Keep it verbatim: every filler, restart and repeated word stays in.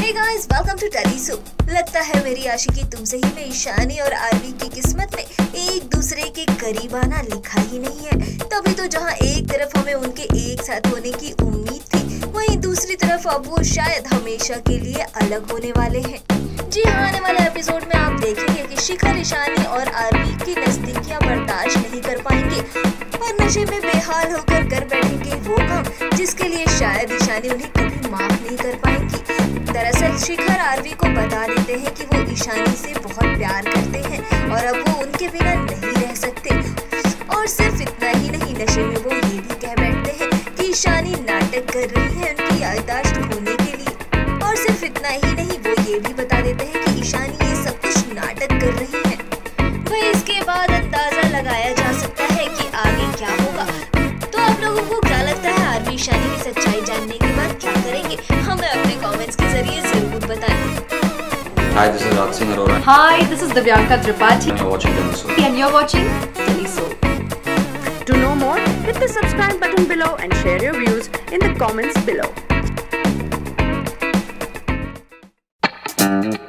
Hey guys, welcome to टेलीसो। लगता है मेरी आशिकी तुमसे ही में ईशानी और आरवी की किस्मत में एक दूसरे के करीब आना लिखा ही नहीं है। तभी तो जहां एक तरफ हमें उनके एक साथ होने की उम्मीद थी, वहीं दूसरी तरफ अब वो शायद हमेशा के लिए अलग होने वाले हैं। जी हाँ, आने वाले एपिसोड में आप देखेंगे कि शिखर ईशानी और आरवी की नजदीकियां बर्दाश्त नहीं कर पाएंगे और नशे में बेहाल होकर कर बैठेंगे वो काम जिसके लिए शायद ईशानी उन्हें कभी माफ नहीं कर पाएंगी। दरअसल शिखर आरवी को बता देते हैं कि वो ईशानी से बहुत प्यार करते हैं और अब वो उनके बिना नहीं रह सकते। और सिर्फ इतना ही नहीं, नशे में वो ये भी कह बैठते हैं कि ईशानी नाटक कर रही है उनकी याददाश्त खोने के लिए। और सिर्फ इतना ही नहीं, वो ये भी बता देते हैं कि ईशानी ये सब कुछ नाटक कर रही है। वही इसके बाद अंदाजा लगाया जा सकता है कि आगे क्या होगा। तो आप लोगों को क्या लगता है, आरवी ईशानी की सच्चाई जानने के बाद क्या करेंगे? हमें अपने कमेंट्स के जरिए जरूर बताएं। Hi, this is Raj Singh Arora. Hi, this is Divyanka Tripathi. And you're watching Teleso. And you're watching Teleso. To know more, hit the subscribe button below and share your views in the comments below.